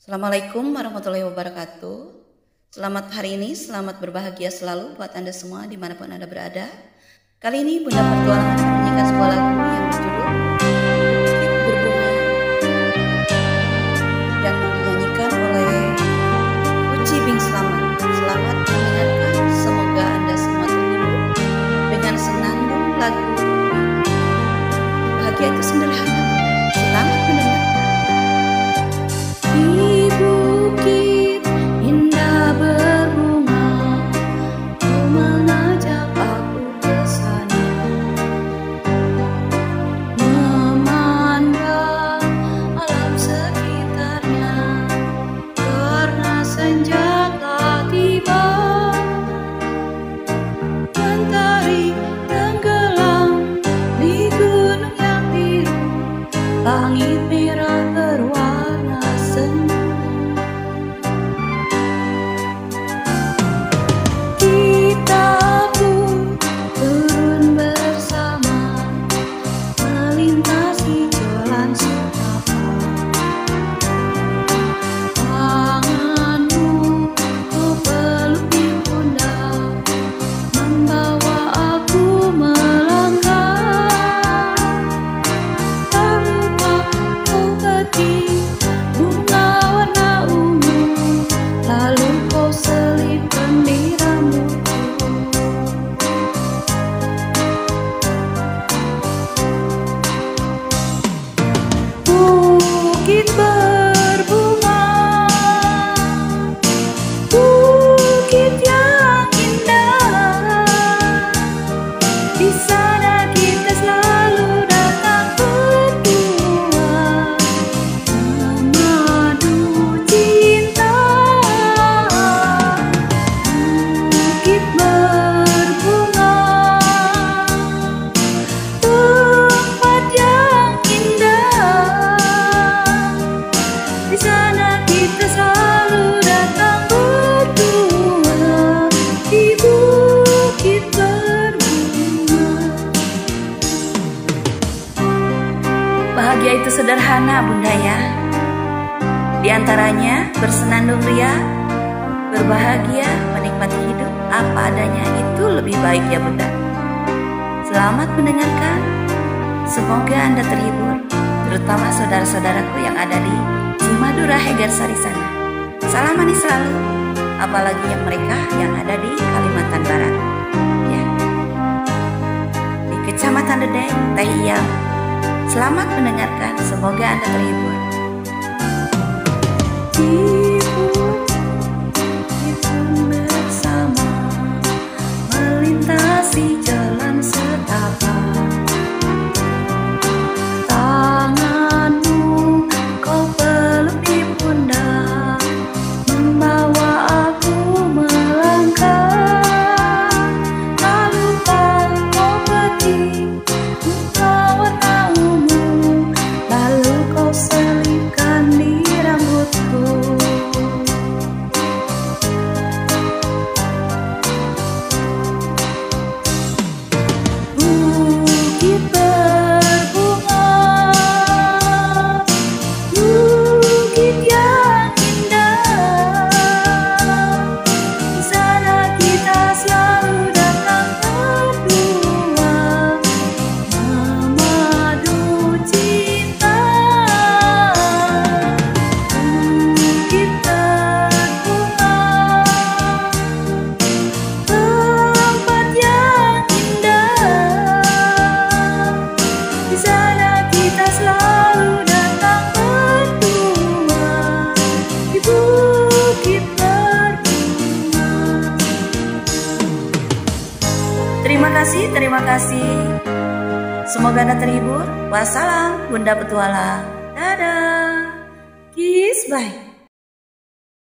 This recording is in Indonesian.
Assalamualaikum warahmatullahi wabarakatuh. Selamat hari ini, selamat berbahagia selalu buat Anda semua dimanapun Anda berada. Kali ini Bunda Petualang akan menyanyikan sebuah lagu yang berjudul Bukit Berbunga yang dinyanyikan oleh Uci Bing Slamet. Selamat mendengarkan, semoga Anda semua terhibur dengan senandung lagu. Bahagia itu sederhana. Selamat mendengarkan. Bukit indah berbunga, kau mengajak aku ke sana, memandang alam sekitarnya, karena senja telah tiba. Mentari tenggelam di gunung yang biru, langit merah berwarna sendu. Bukit berbunga, bukit yang indah, di sana kita selalu datang berdua, memadu cinta. Bukit berbunga, tempat yang indah, di sana kita selalu datang berdua, di bukit berbunga. Bahagia itu sederhana, Bunda ya. Di antaranya bersenandung ria, berbahagia, menikmati hidup apa adanya, itu lebih baik ya Bunda. Selamat mendengarkan. Semoga Anda terhibur, terutama saudara-saudaraku yang ada di Madura Hegarsari sana. Salam manis selalu, apalagi yang mereka yang ada di Kalimantan Barat ya, di Kecamatan Dedeng, Teh Iyam. Selamat mendengarkan, semoga Anda terhibur. Kita bersama melintasi jalan setapak. Terima kasih. Semoga Anda terhibur. Wassalam, Bunda Petualang. Dadah. Kiss, bye.